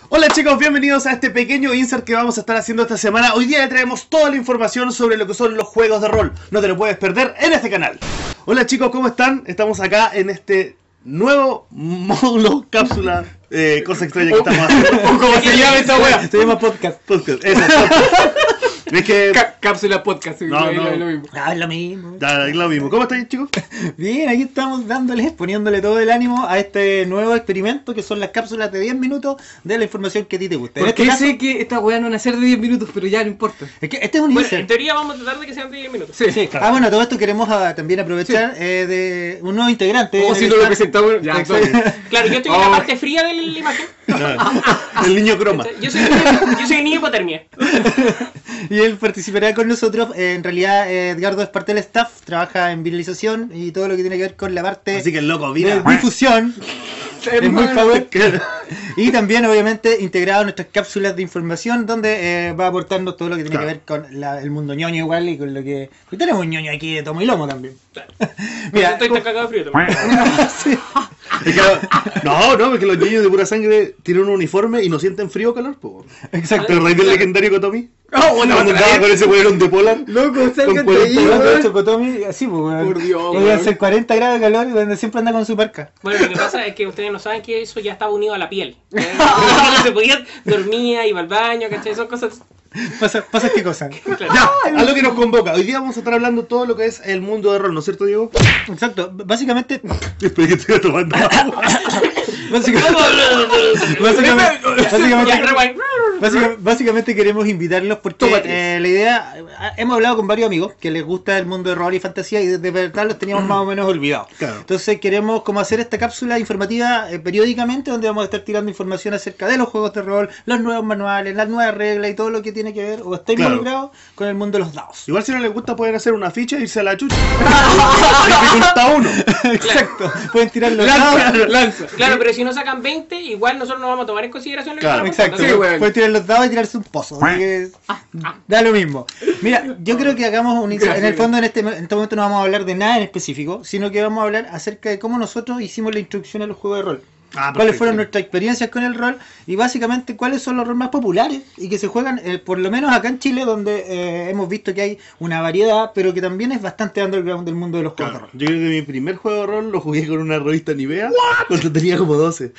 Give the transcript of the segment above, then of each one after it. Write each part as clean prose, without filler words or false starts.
Hola chicos, bienvenidos a este pequeño insert que vamos a estar haciendo esta semana. Hoy día le traemos toda la información sobre lo que son los juegos de rol. No te lo puedes perder en este canal. Hola chicos, ¿cómo están? Estamos acá en este nuevo módulo, cápsula, cosa extraña que estamos haciendo. ¿Cómo se llama esta wea? Se llama podcast. Podcast, eso, podcast. Es que... cápsula podcast, No, es no. lo mismo. Ah, es lo mismo. Da lo mismo. ¿Cómo estáis chicos? Bien, aquí estamos poniéndole todo el ánimo a este nuevo experimento que son las cápsulas de 10 minutos de la información que a ti te gusta. En Porque este caso, sé que esta wea no van a ser de 10 minutos, pero ya no importa. es que este es un Bueno, insert. en teoría vamos a tratar de que sean de 10 minutos. Sí. Claro. Bueno, todo esto queremos también aprovechar de un nuevo integrante. O en si el no lo chat. presentamos, ya, Exacto. entonces. Claro, yo estoy en la parte fría de la imagen. El niño croma. Yo soy el niño hipotermia. Y él participará con nosotros. En realidad, Edgardo es parte del staff, trabaja en viralización y todo lo que tiene que ver con la parte Así que el loco de vira. difusión. Es muy power. Claro. Y también, obviamente, integrado en nuestras cápsulas de información, donde va a aportarnos todo lo que tiene Claro. que ver con el mundo ñoño igual y con lo que... Hoy tenemos un ñoño aquí de tomo y lomo también. Claro. Mira, Estoy tan cagado de frío también. Es que, no, porque los niños de pura sangre tienen un uniforme y no sienten frío o calor, po. exacto. ¿Te recuerdas del legendario Kotomi? Oh, bueno, Cuando otra andaba vez. con ese hueón de polar. Loco, sálgate de ahí, Hablando de weón. Chocotomi, así, pues, weón. Por Dios, Podría weón. ser 40 grados de calor y donde siempre anda con su parca. Bueno, lo que pasa es que ustedes no saben que eso ya estaba unido a la piel. No se podía, dormía, iba al baño, ¿cachai? Son cosas... Pasa qué cosa. Claro. Ya, a lo que nos convoca. Hoy día vamos a estar hablando todo lo que es el mundo de rol, ¿no es cierto, Diego? Exacto, básicamente... Espera que estoy tomando agua. Ya, rewind. Básicamente queremos invitarlos porque la idea, hemos hablado con varios amigos que les gusta el mundo de rol y fantasía y de verdad los teníamos más o menos olvidados. Claro. Entonces queremos como hacer esta cápsula informativa periódicamente donde vamos a estar tirando información acerca de los juegos de rol, los nuevos manuales, las nuevas reglas y todo lo que tiene que ver o está Claro. involucrado con el mundo de los dados. Igual si no les gusta pueden hacer una ficha e irse a la chucha. Dificultad 1. Exacto, pueden tirar los dados. Lanza. Claro, pero si no sacan 20, igual nosotros no vamos a tomar en consideración lo que Claro. estamos Exacto, Sí, contando. weón. pueden tirar los dados y tirarse un pozo. Así que da lo mismo. Mira, yo creo que hagamos un en el fondo en este momento no vamos a hablar de nada en específico, sino que vamos a hablar acerca de cómo nosotros hicimos la introducción a los juegos de rol. Cuáles fueron nuestras experiencias con el rol y básicamente cuáles son los roles más populares y que se juegan por lo menos acá en Chile donde hemos visto que hay una variedad pero que también es bastante underground del mundo de los juegos Claro. de rol. Yo creo que mi primer juego de rol lo jugué con una revista Nivea cuando tenía como 12.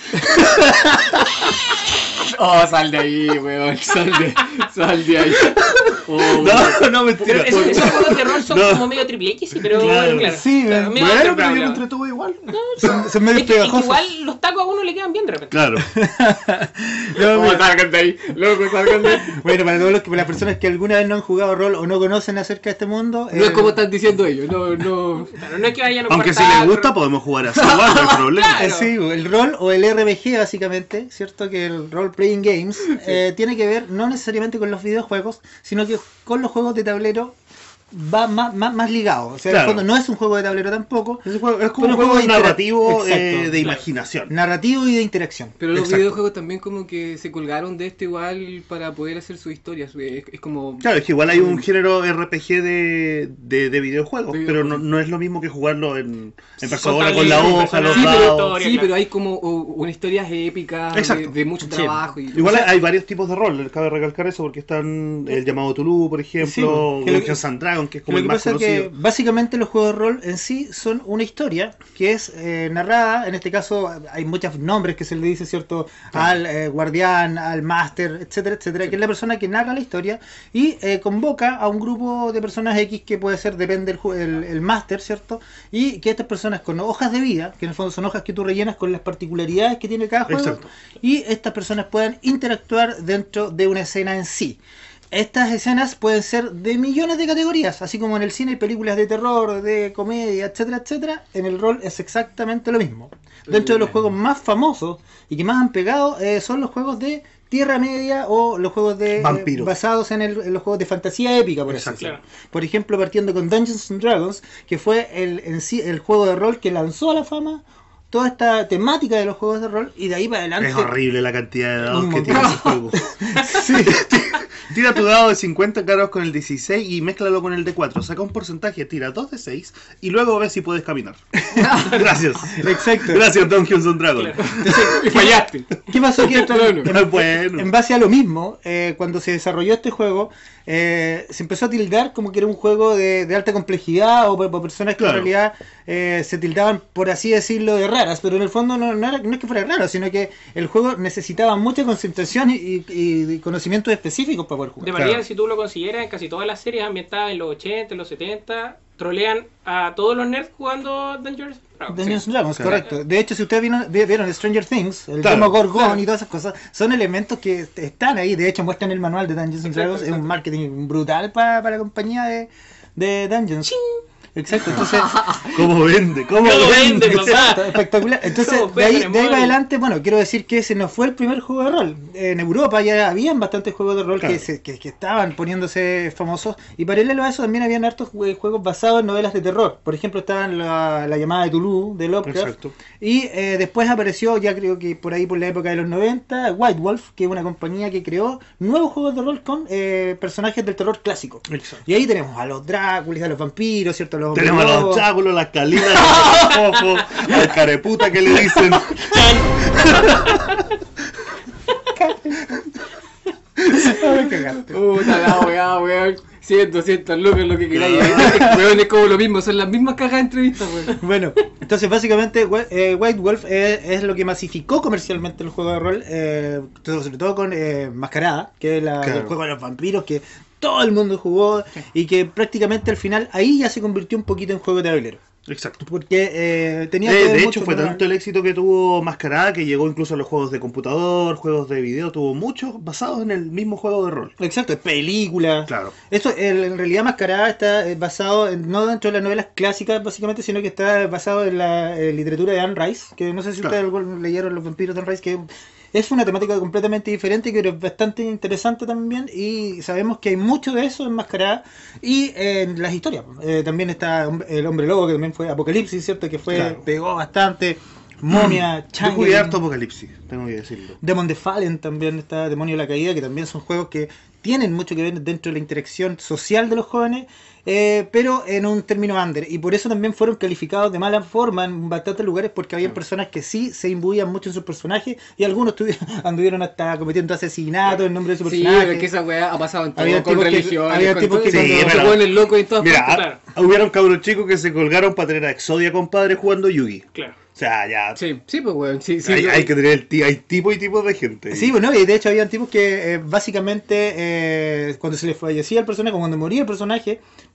Oh, sal de ahí, weón. Sal de ahí. Oh, No, mentira. Esos juegos de rol son No. como medio triple X, pero Claro. claro. Sí, Claro, medio Bueno, pero yo underground, me entretuve igual. Son medio Es que pegajosos. igual los tacos a uno le quedan bien de repente. Claro. No, mira. salgan de ahí. Loco, salgan de ahí. Bueno, para todos para las personas que alguna vez no han jugado rol o no conocen acerca de este mundo, No es como están diciendo ellos. No. Claro, no es que vayan a Aunque si cuartar, les gusta podemos jugar así igual, no hay problema. Claro. sí, el rol o el RPG básicamente, cierto que el Role Playing Games tiene que ver no necesariamente con los videojuegos, sino que con los juegos de tablero va más ligado. O sea, Claro. en el fondo no es un juego de tablero tampoco, Es como pero un juego de narrativo Exacto, de claro. imaginación. narrativo y de interacción. Pero los Exacto. videojuegos también como que se colgaron de esto igual para poder hacer sus historias. Es como... Claro, es que igual hay un género RPG de videojuegos, De pero videojuegos. no es lo mismo que jugarlo en persona, tablero, con la en hoja, persona. los Sí, dados. Historia, Sí, claro. pero hay como una historia épica Exacto. de mucho Sí. trabajo. Y, Igual o sea, hay varios tipos de rol, cabe recalcar eso porque están el llamado Tulu, por ejemplo, Sí, que lo que- Dungeons and Dragons, que es como Lo el que más pasa es conocido. que básicamente los juegos de rol en sí son una historia que es narrada, en este caso hay muchos nombres que se le dice, ¿cierto? Al guardián, al máster, etcétera, etcétera, que es la persona que narra la historia y convoca a un grupo de personas X que puede ser, depende el máster, ¿cierto? Y que estas personas con hojas de vida, que en el fondo son hojas que tú rellenas con las particularidades que tiene cada juego, Exacto. y estas personas puedan interactuar dentro de una escena en sí. Estas escenas pueden ser de millones de categorías, así como en el cine hay películas de terror, de comedia, etcétera, etcétera. En el rol es exactamente lo mismo. Dentro de los juegos más famosos y que más han pegado son los juegos de Tierra Media o los juegos de Vampiros. basados en los juegos de fantasía épica, por Exacto. ejemplo. Por ejemplo, partiendo con Dungeons and Dragons, que fue el juego de rol que lanzó a la fama toda esta temática de los juegos de rol y de ahí para adelante. Es horrible la cantidad de dados Un que tiene ese juego. Sí. Tira tu dado de 50 caros con el 16 y mézclalo con el de 4. Saca un porcentaje, tira 2 de 6 y luego ves si puedes caminar. Gracias. Exacto. Gracias, Dungeons and Dragons. Y fallaste. ¿Qué pasó? Que Bueno. en base a lo mismo, cuando se desarrolló este juego, se empezó a tildar como que era un juego de alta complejidad o por personas que Claro. en realidad se tildaban, por así decirlo, de raras, pero en el fondo no es que fuera raro, sino que el juego necesitaba mucha concentración y conocimientos específicos para poder jugar. De manera, si tú lo consideras, en casi todas las series ambientadas en los 80, en los 70, trolean a todos los nerds jugando Dungeons Dragons. Dungeons and Dragons, Claro. correcto. De hecho, si ustedes vieron Stranger Things, el Claro. Demogorgon Claro. y todas esas cosas, son elementos que están ahí. De hecho, muestran el manual de Dungeons and Exacto, Dragons. Es un exacto. marketing brutal para la compañía de Dungeons. Exacto, entonces... ¿Cómo vende? ¿Cómo ¿Cómo vende, vende? papá? Espectacular. Entonces, ¿Cómo de ahí juegan en para móvil? adelante, bueno, quiero decir que ese no fue el primer juego de rol. En Europa ya habían bastantes juegos de rol Claro. que estaban poniéndose famosos. Y paralelo a eso también habían hartos juegos basados en novelas de terror. Por ejemplo, estaban la llamada de Toulouse, de Lovecraft. Exacto. Y después apareció, ya creo que por ahí por la época de los 90, White Wolf, que es una compañía que creó nuevos juegos de rol con personajes del terror clásico. Exacto. Y ahí tenemos a los Dráculas, a los vampiros, ¿cierto? A los Tenemos a los lobos. cháculos, las calinas, los ojos, al careputa que le dicen. Ah, me cagaste. Puta la weá, weón. Siento, lucas, lo que queráis. Weón, es como lo mismo, son las mismas cajas de entrevistas, weón. Bueno, entonces básicamente White Wolf es lo que masificó comercialmente el juego de rol, sobre todo con Mascarada, que es Claro. el juego de los vampiros que todo el mundo jugó y que prácticamente al final ahí ya se convirtió un poquito en juego de tablero. Exacto. Porque tenía que ver De hecho, mucho fue con- tanto el éxito que tuvo Mascarada que llegó incluso a los juegos de computador, juegos de video, tuvo muchos basados en el mismo juego de rol. Exacto, películas. Claro. Esto en realidad Mascarada está basado no dentro de las novelas clásicas básicamente, sino que está basado en la literatura de Anne Rice, que no sé si Claro. ustedes leyeron Los vampiros de Anne Rice, que es una temática completamente diferente, pero es bastante interesante también, y sabemos que hay mucho de eso en Mascarada y en las historias. También está el Hombre Lobo, que también fue Apocalipsis, ¿cierto? Que Claro. pegó bastante. Momia, Yo jugué harto Apocalipsis, tengo que decirlo. Demon the Fallen también está, Demonio de la Caída, que también son juegos que tienen mucho que ver dentro de la interacción social de los jóvenes, pero en un término under, y por eso también fueron calificados de mala forma en bastantes lugares, porque había personas que sí se imbuían mucho en sus personajes y algunos anduvieron hasta cometiendo asesinatos en nombre de su Sí, personaje. porque esa weá ha pasado en todo, Había con tipos que- religión, había con tipos todo, que sí, cuando- se pero- ponen locos y todo. Mira, claro. hubieron cabros chicos que se colgaron para tener a Exodia, compadre, jugando Yugi. Claro. O sea, ya. Sí, sí, pues weón, sí, sí. hay que tener hay tipo y tipo de gente. Sí, bueno, y de hecho habían tipos que básicamente cuando se les fallecía el personaje, cuando moría el personaje,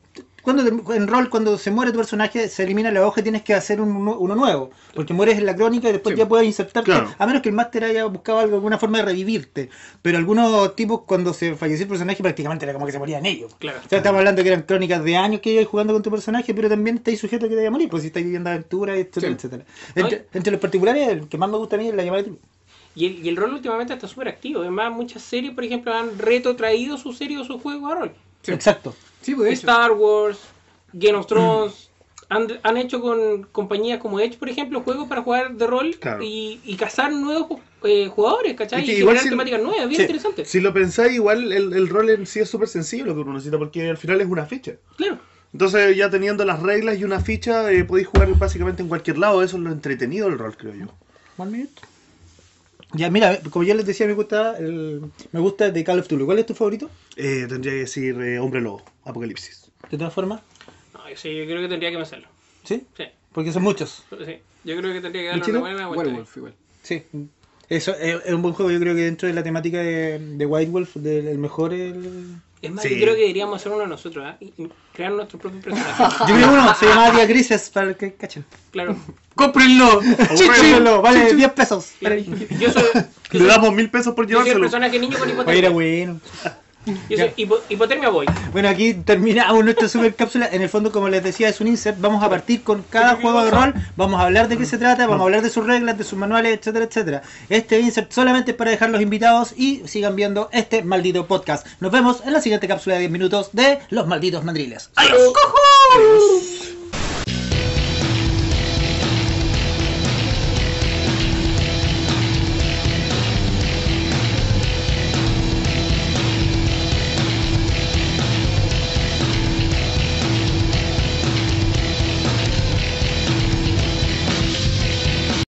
cuando se muere tu personaje, se elimina la hoja y tienes que hacer uno nuevo, porque mueres en la crónica y después Sí. ya puedes insertarte, Claro. a menos que el máster haya buscado alguna forma de revivirte. Pero algunos tipos, cuando se falleció el personaje, prácticamente era como que se morían ellos. Claro. O sea, estamos hablando que eran crónicas de años que ibas jugando con tu personaje, pero también estáis sujetos a que te vaya a morir, pues si estáis viviendo aventuras, etcétera, Sí. etcétera. Entre los particulares, el que más me gusta a mí es la llamada de Toulouse. Y el rol últimamente está súper activo. Además, muchas series, por ejemplo, han retrotraído su serie o su juego a rol. Sí. Exacto. Sí, pues eso. Star Wars, Game of Thrones, han hecho con compañías como Edge, por ejemplo, juegos para jugar de rol Claro. y cazar nuevos jugadores, ¿cachai? Es que y igual generar si- temáticas nuevas, bien sí. interesantes. Si lo pensáis, igual el rol en sí es súper sencillo lo que uno necesita, porque al final es una ficha. Claro. Entonces, ya teniendo las reglas y una ficha, podéis jugar básicamente en cualquier lado. Eso es lo entretenido del rol, creo yo. One minute. Ya, mira, como ya les decía, me gusta de Call of Duty. ¿Cuál es tu favorito? Tendría que decir Hombre Lobo, Apocalipsis. De todas formas, No, sí, yo creo que tendría que hacerlo. ¿sí? Sí, Porque son muchos. sí. Yo creo que tendría que darle ¿Michito? una buena vuelta. Werewolf igual. Sí. Eso es un buen juego. Yo creo que dentro de la temática de White Wolf, el mejor. Es más, Sí. yo creo que deberíamos hacer uno de nosotros, ¿ah? Y crear nuestro propio personaje. Yo creo uno, se llama Dia Grises, para el que cachen. Claro. ¡Cómprenlo! Cómprenlo, vale 10 pesos. Claro. Yo soy, Le damos 1000 pesos por yo soy el llevárselo. personaje niño con Oye, era hipotermia. bueno. Yo soy hipotermia boy. Bueno, aquí terminamos nuestra super cápsula. En el fondo, como les decía, es un insert. Vamos a partir con cada juego de rol. Vamos a hablar de qué se trata, vamos a hablar de sus reglas, de sus manuales, etcétera, etcétera. Este insert solamente es para dejar los invitados y sigan viendo este maldito podcast. Nos vemos en la siguiente cápsula de 10 minutos de Los Malditos Mandriles. ¡Adiós!